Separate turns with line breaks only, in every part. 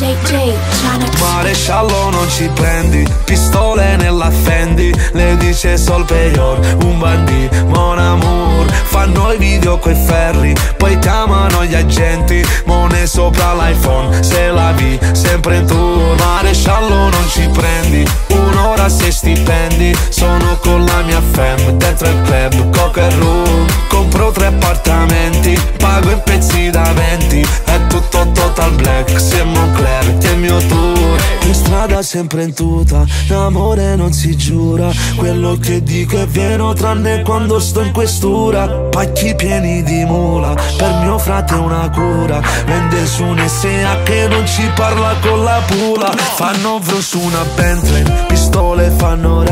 JJ,
maresciallo non ci prendi, pistole nella Fendi, le dice sol peyor, un bandì, mon amour. Fanno i video coi ferri, poi chiamano gli agenti, mone sopra l'iPhone, se la vi, sempre in tour. Maresciallo non ci prendi, un'ora se stipendi, sono con la mia fam, dentro il club, coca e rum. Compro 3 appartamenti, pago in pezzi da 20, è tutto total black, se Moncler, che è il mio tour. In strada sempre in tuta, l'amore non si giura, quello che dico è vero tranne quando sto in questura. Pacchi pieni di mula, per mio frate una cura, vende su un SEA che non ci parla con la pula. Fanno vro su una Bentley, pistole fanno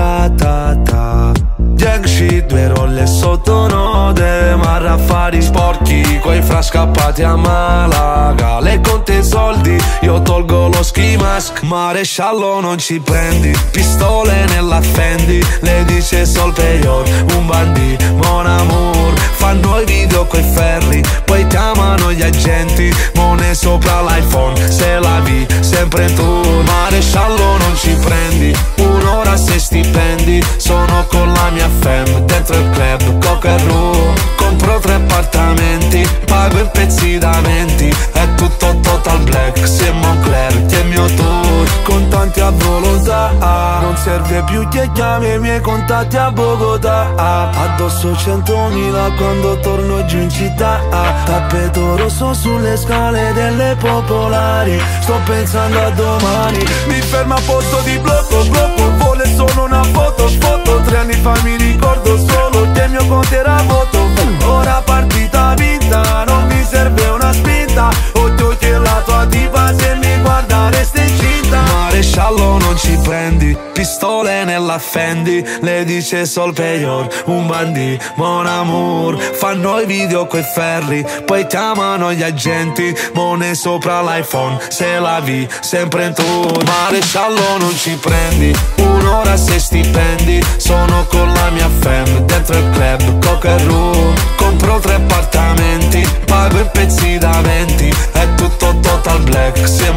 ratata, gang shit, 2 rolle sotto node, marra affari sporchi, coi fra scappati a Malaga. Lei conta i soldi, io tolgo lo ski mask. Maresciallo non ci prendi, pistole nella Fendi, le dice sol peyor, un bandì, mon amour. Fanno i video coi ferri, poi chiamano gli agenti, mone sopra l'iPhone, se la vi, sempre in tour. Maresciallo non ci prendi, un'ora se stipendi, sono con la mia fam, dentro il club, coca e rum. Compro 3 appartamenti, pago in pezzi da 20, è tutto total black, se Moncler, che è il mio tour. Contanti a volontà, non serve più che chiami i miei contatti a Bogotà. Addosso 100.000 quando torno giù in città, tappeto rosso sulle scale delle popolari, sto pensando a domani. Mi ferma a posto di blocco, vuole solo una foto. 3 anni fa mi ricordo solo che il mio conto era voto. Ora partita vinta, non mi serve una spinta, occhio che la tua tipa se mi guarda resta incinta. Maresciallo non ci prendi, pistole nella Fendi, le dice sol peyor, un bandì, mon amour. Fanno i video coi ferri, poi chiamano gli agenti, mone sopra l'iPhone, se la vi, sempre in tour. Maresciallo non ci prendi, un'ora se stipendi, sono con la mia fam, dentro il club, coca e rum. Compro 3 appartamenti, pago in pezzi da 20, è tutto total black, se